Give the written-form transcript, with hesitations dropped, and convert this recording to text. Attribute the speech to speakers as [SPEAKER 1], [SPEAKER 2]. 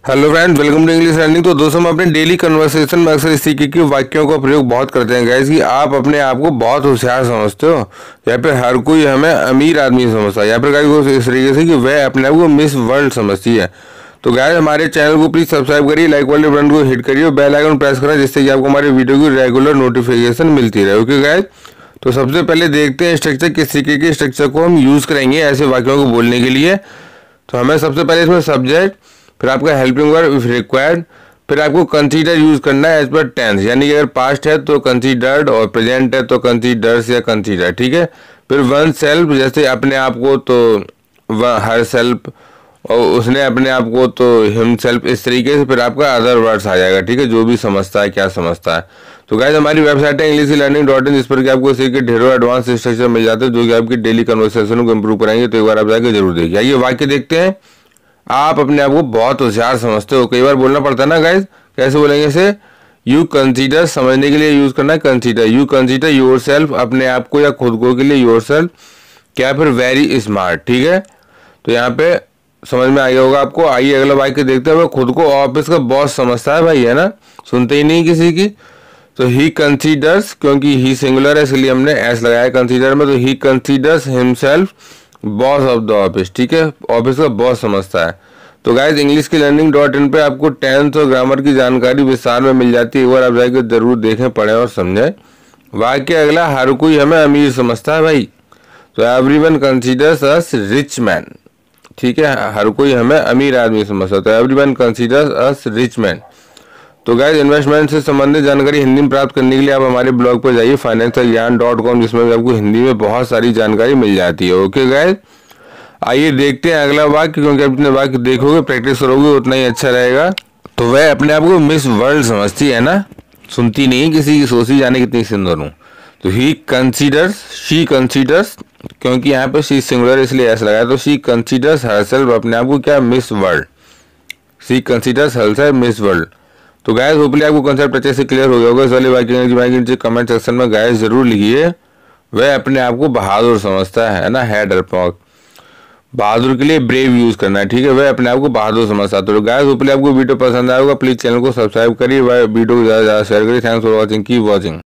[SPEAKER 1] Hello friends, welcome to English learning. तो दोस्तों, हम अपने डेली कन्वर्सेशन में अक्सर इस तरीके के वाक्यों का प्रयोग बहुत करते हैं गाइस कि आप अपने आप को बहुत होशियार समझते हो या फिर हर कोई हमें अमीर आदमी समझता है या फिर गाइस इस तरीके से कि वह अपने आप को मिस वर्ल्ड समझती है। तो गाइस हमारे चैनल को प्लीज सब्सक्राइब करिए, लाइक वाले बटन को हिट करिए, बेल आइकन प्रेस करें जिससे कि आपको हमारे वीडियो की रेगुलर नोटिफिकेशन मिलती रहे। ओके गाइस, तो सबसे पहले देखते हैं स्ट्रक्चर, किस तरीके के स्ट्रक्चर को हम यूज करेंगे ऐसे वाक्यों को बोलने के लिए। तो हमें सबसे पहले इसमें सब्जेक्ट, फिर आपका हेल्पिंग वर्ब इफ रिक्वायर्ड, फिर आपको कंसीडर यूज करना है एज पर टेंस, यानी कि अगर पास्ट है तो कंसीडर्ड और प्रेजेंट है तो कंसीडर्स या कंसीडर। ठीक है। फिर वन सेल्फ, जैसे अपने आप को तो हर सेल्फ, और उसने अपने आप को तो हिम सेल्फ, इस तरीके से फिर आपका अदर वर्ड्स आ जाएगा। ठीक है, जो भी समझता है, क्या समझता है। तो गाइस हमारी वेबसाइट है englishlearning.in, जिस पर कि आपको इसी के ढेरों एडवांस स्ट्रक्चर मिल जाते हैं जो कि आपकी डेली कन्वर्सेशन को इंप्रूव कराएंगे। तो एक बार आप जाकर जरूर देखिए। आइए वाक्य देखते हैं। आप अपने आप को बहुत होशियार समझते हो, कई बार बोलना पड़ता है ना गाइस। कैसे बोलेंगे इसे? यू कंसीडर, समझने के लिए यूज करना है consider. You consider yourself, अपने आप को या खुद को के लिए योर सेल्फ, क्या फिर वेरी स्मार्ट। ठीक है, तो यहाँ पे समझ में आ गया होगा आपको। आइए अगला वाक्य देखते हैं। खुद को ऑफिस का बॉस समझता है भाई, है ना, सुनते ही नहीं किसी की। तो ही कंसीडर्स, क्योंकि ही सिंगुलर है इसलिए हमने एस लगाया कंसीडर में, तो ही considers himself boss of the office. ठीक है, ऑफिस का बॉस समझता है। तो गाइस इंग्लिश की learning.in पे आपको टेंस और ग्रामर की जानकारी विस्तार में मिल जाती है। एक बार आप जाकर जरूर देखें, पढ़ें और समझें। वाक्य अगला, हर कोई हमें अमीर समझता है भाई। तो everyone considers us rich man. ठीक है, हर कोई हमें अमीर आदमी समझता है, तो everyone considers us rich man. तो गाइस इन्वेस्टमेंट से संबंधित जानकारी हिंदी में प्राप्त करने के लिए आप हमारे ब्लॉग पर जाइए financialyan.com, जिसमें भी आपको हिंदी में बहुत सारी जानकारी मिल जाती है। ओके गाइस, आइए देखते हैं अगला वाक्य, क्योंकि आप जितने वाक्य देखोगे, प्रैक्टिस करोगे, उतना ही अच्छा रहेगा। तो वह अपने आप को मिस वर्ल्ड समझती है ना, सुनती नहीं किसी की, सोची जाने कितनी सुंदर हूँ। तो ही कंसीडर्स, शी कंसीडर्स, क्योंकि यहाँ पे शी सिंगुलर इसलिए ऐसा लगाया, तो शी कंसीडर्स हरसेल्फ, अपने आप को क्या, Miss World. She considers herself Miss World. तो गाइस होपफुली आपको कॉन्सेप्ट अच्छे से क्लियर हो गया होगा। इस वाले वाक्य नीचे कमेंट सेक्शन में गाइस जरूर लिखिए। वह अपने आप को बहादुर समझता है ना, है डरपोक। बहादुर के लिए ब्रेव यूज करना है। ठीक है, वह अपने आप को बहादुर समझता है। तो गाइस होपफुली आपको वीडियो पसंद आएगा, प्लीज चैनल को सब्सक्राइब करिए, वीडियो को ज्यादा शेयर करिए। Thanks for watching, keep watching.